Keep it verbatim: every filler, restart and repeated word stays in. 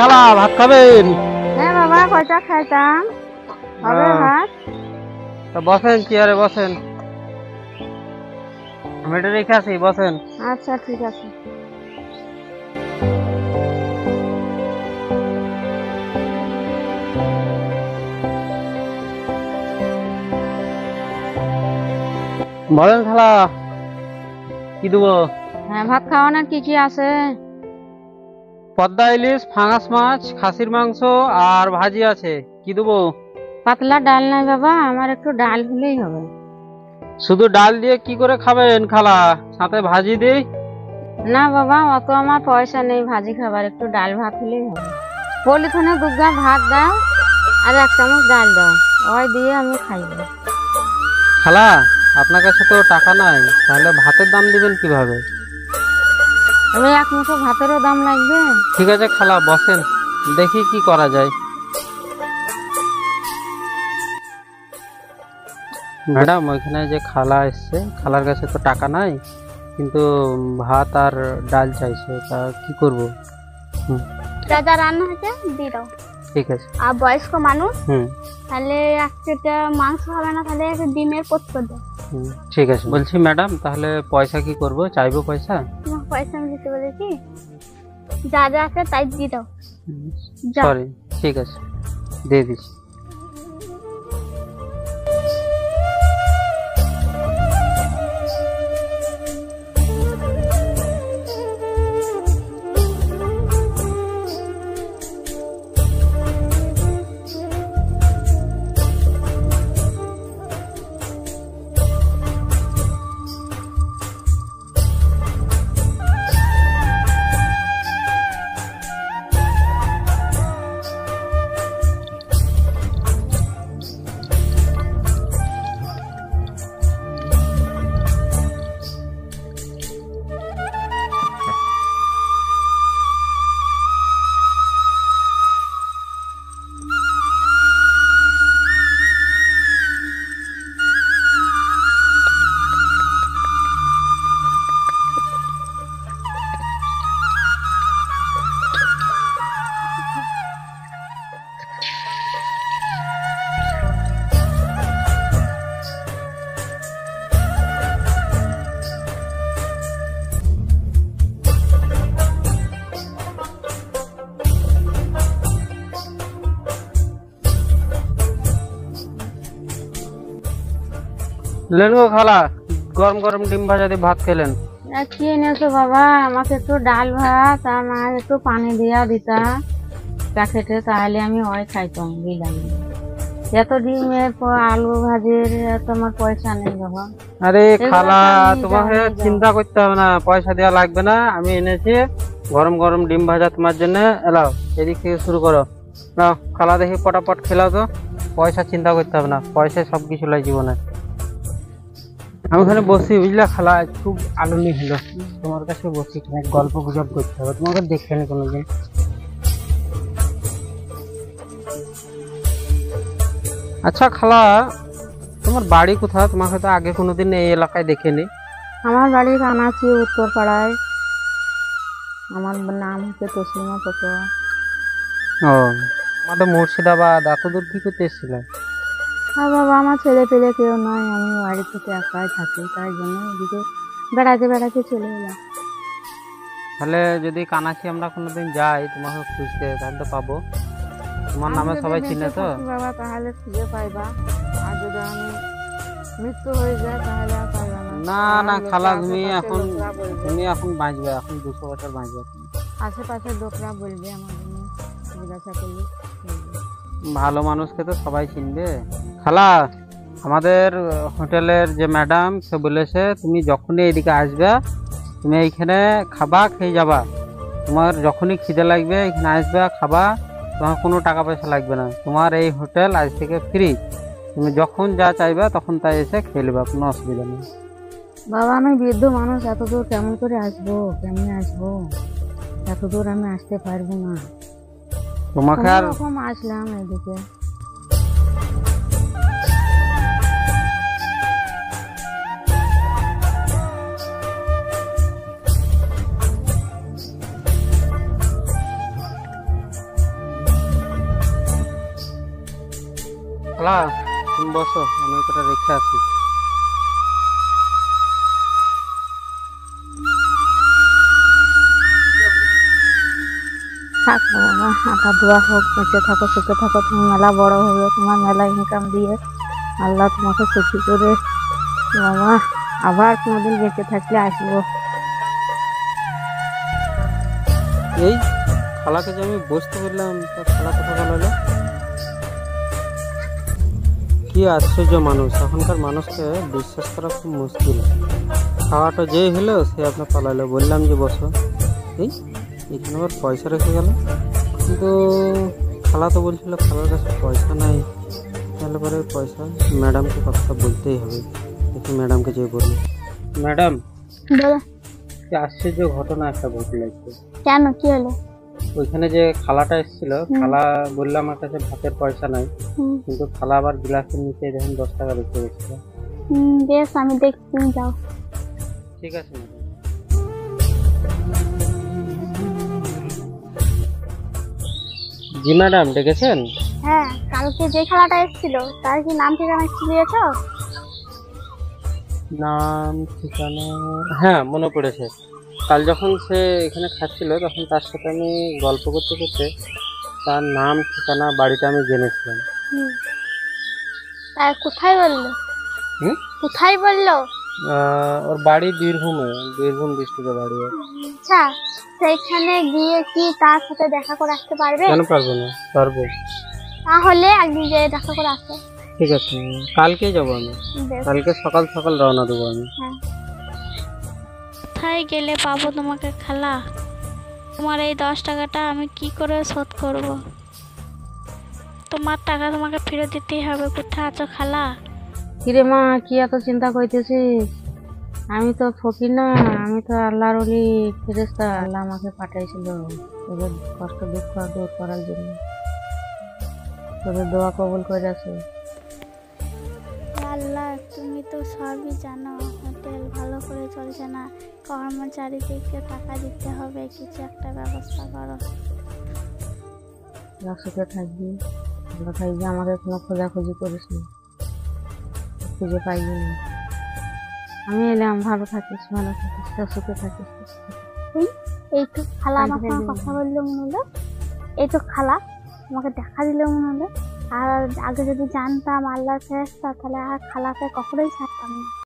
খালা ভাত খাবেন? হ্যাঁ বাবা, কয়টা খাইতাম হবে ভাত। তো বসেন, চেয়ারে বসেন, আমি এটা রেখে আসি, বসেন। আচ্ছা ঠিক আছে। বলেন খালা, কি দেবো? হ্যাঁ, ভাত খাওয়ানোর কি কি আছে? পদ্মা ইলিশ, ফাঙাস মাছ, খাসির মাংস আর ভাজি আছে। কি দেবো? পাতলা ডাল নাই বাবা, আমার একটু ডাল হলেই হবে। শুধু ডাল দিয়ে কি করে খাবেন খালা? সাথে ভাজি দিই? না বাবা, অত আমার পয়সা নেই ভাজি খাবার, একটু ডাল ভাত হলেই হবে। পলিথিনে দুগা ভাত দাও আর এক চামচ ডাল দাও, ওই দিয়ে আমি খাইব। খালা, আপনার কাছে তো টাকা নাই, তাহলে ভাতের দাম দিবেন কিভাবে? তবে এক মুঠো ভাতেরও দাম লাগবে। ঠিক আছে খালা, বসেন, দেখি কি করা যায়। ম্যাডাম, ওইখানে যে খালা এসছে, খালার কাছে তো টাকা নাই, কিন্তু ভাত আর ডাল চাইছে, তা কি করব? যা যা রান্না হয়েছে দিয়ে দাও। ঠিক আছে। আর বয়স্ক মানুষ, হুম তাহলে একটা মাংস হবে না, তাহলে একটা ডিমের পোস্ত করে দাও। হুম ঠিক আছে। বলছি ম্যাডাম, তাহলে পয়সা কি করব? চাইবো পয়সা? তোমার পয়সা আমি দিতে বলেছি, যা যা আছে তাই দিয়ে দাও। যা। সরি, ঠিক আছে, দিয়ে দিচ্ছি। লেন গো খালা, গরম গরম ডিম ভাজা দিয়ে ভাত খেলেন। কি এনেছো বাবা? আমাকে একটু ডাল ভাত আর না একটু পানি দিয়া দিতা প্যাকেটে, তাহলে আমি ওই খাইতাম বিরিয়ানি। এত ডিমের পর আলু ভাজির এত আমার পয়সা নেই বাবা। আরে খালা, তোমাকে চিন্তা করতে হবে না, পয়সা দেওয়া লাগবে না, আমি এনেছি গরম গরম ডিম ভাজা তোমার জন্য। এলাও, এদিক থেকে শুরু করো। নাও খালা, দেখি পটাপট খেলাও তো, পয়সা চিন্তা করতে হবে না, পয়সায় সব কিছু লাই জীবনে। আমি ওখানে বসি, বুঝলা খালা, খুব আনন্দ হলো তোমার কাছে বসি, গল্প গুজব করতে হবে, তোমাকে দেখে নি কোনোদিন। আচ্ছা খালা, তোমার বাড়ি কোথায়? তোমাকে তো আগে কোনোদিন এই এলাকায় দেখিনি। আমার বাড়ি কানাচি, উত্তর পাড়ায়। আমার নাম হচ্ছে তসলিমা পটোয়া। ও, আমাদের মুর্শিদাবাদ। এত দূর কি করতে এসেছিলে? হ্যাঁ বাবা, আমার ছেলে পেলে কেউ নয়, আমি বাড়ি থেকে একাই থাকি, তাই জন্য এদিকে বেড়াতে বেড়াতে চলে এলাম। তাহলে যদি কানাচি আমরা কোনোদিন যাই তোমাকে খুঁজতে, তাহলে তো পাবো। তোমার নামে সবাই চিনে তো বাবা, তাহলে খুঁজে পাইবা। আর যদি আমি মৃত্যু হয়ে যায় তাহলে আর পাইবা না। না না খালা, তুমি এখন তুমি এখন বাঁচবে, এখন দুশো বছর বাঁচবে। আশেপাশের লোকরা বলবে আমার জন্য জিজ্ঞাসা করলে। ভালো মানুষকে তো সবাই চিনবে। খালা, আমাদের হোটেলের যে ম্যাডাম, সে বলেছে তুমি যখনই এইদিকে আসবে, তুমি এইখানে খাবা, খেয়ে যাবা। তোমার যখনই খিদে লাগবে এখানে আসবে, খাবা, তোমার কোনো টাকা পয়সা লাগবে না। তোমার এই হোটেল আজ থেকে ফ্রি, তুমি যখন যা চাইবে তখন তাই এসে খেয়ে নেবা, কোনো অসুবিধা নেই। বাবা, আমি বৃদ্ধ মানুষ, এত দূর কেমন করে আসবো? কেমনে আসবো? এত দূর আমি আসতে পারবো না। তোমাকে আর রকম আসলাম এদিকে। খালা তুমি বসো, আমি এটা রেখে আসি। থাক না বাবা, আটা দোয়া হোক, বেঁচে থাকো, সুখে থাকো, তুমি মেলা বড় হবে, তোমার মেলা ইনকাম দিয়ে আল্লাহ তোমাকে সুখী করে বাবা, আবার কোনোদিন বেঁচে থাকলে আসবো। এই খালাকে যে আমি বসতে বললাম, তা খালা কথা বলালো। কি আশ্চর্য মানুষ, এখনকার মানুষকে বিশ্বাস করা খুব মুশকিল। খাওয়াটা যেই হলো সে আপনার পালালো, বললাম যে বসো, এই এখানে আবার পয়সা রেখে গেল। কিন্তু খালা তো বলছিল খালার কাছে পয়সা নাই, তাহলে পরে পয়সা ম্যাডামকে কথা বলতেই হবে। দেখি ম্যাডামকে যে বলি, ম্যাডাম বলো কি আশ্চর্য ঘটনা একটা ঘটে লাগছে। কেন, কি হলো? ওইখানে যে খালাটা এসেছিল, খালা বললো আমার কাছে ভাতের পয়সা নাই, হুম, কিন্তু খালা আবার গ্লাসের নিচে দেখুন দশ টাকা রেখে গেছিল। হুম, বেশ, আমি দেখছি, তুমি যাও। ঠিক আছে ম্যাডাম। জি ম্যাডাম ডেকেছেন? হ্যাঁ, কালকে যে খেলাটা এসেছিল তার কি নাম ঠিকানা কিছু দিয়েছো? নাম ঠিকানা হ্যাঁ মনে পড়েছে। কাল যখন সে এখানে খাচ্ছিল তখন তার সাথে আমি গল্প করতে করতে তার নাম ঠিকানা বাড়িটা আমি জেনেছিলাম। হুম, তা কোথায় বললো? হুম? কোথায় বললো? আহ, ওর বাড়ি বীরভূমে, বীরভূম ডিস্ট্রিক্টে বাড়ি ওর। আচ্ছা, সেইখানে গিয়ে কি তার সাথে দেখা করে আসতে পারবে? কেন পারবো না, পারবো। তাহলে একদিন যেয়ে দেখা করে আসো। ঠিক আছে, কালকে যাবো আমি, বেশ, কালকে সকাল সকাল রওনা দেবো আমি। হ্যাঁ। কোথায় গেলে পাবো তোমাকে খালা? তোমার এই দশ টাকাটা আমি কি করে শোধ করব? তোমার টাকা তোমাকে ফেরত দিতেই হবে। কোথায় আছো খালা? কিরে মা, কি এত চিন্তা করতেছিস? আমি তো ফকির না, আমি তো আল্লাহর ওলি ফেরেশতা। আল্লাহ আমাকে পাঠাইছিল তোদের কষ্ট দুঃখ দূর করার জন্য। তোদের দোয়া কবুল করে আছে। আল্লাহ, তুমি তো সবই জানো। হোটেল ভালো করে চলছে না, কর্মচারীদেরকে টাকা দিতে হবে, কিছু একটা ব্যবস্থা করো। যা সুখে থাকবি, ভালো থাকবি, আমাকে কোনো খোঁজাখুঁজি করিস না, খুঁজে পাইবি না। আমি এলাম, ভালো থাকিস, ভালো থাকিস, যা সুখে থাকিস। এই এই তো খালা আমার সঙ্গে কথা বললো মনে হলো, এই তো খালা আমাকে দেখা দিল মনে হলো। আর আগে যদি জানতাম আল্লাহর ফেরেশতা, তাহলে আর খালাকে কখনোই ছাড়তাম না।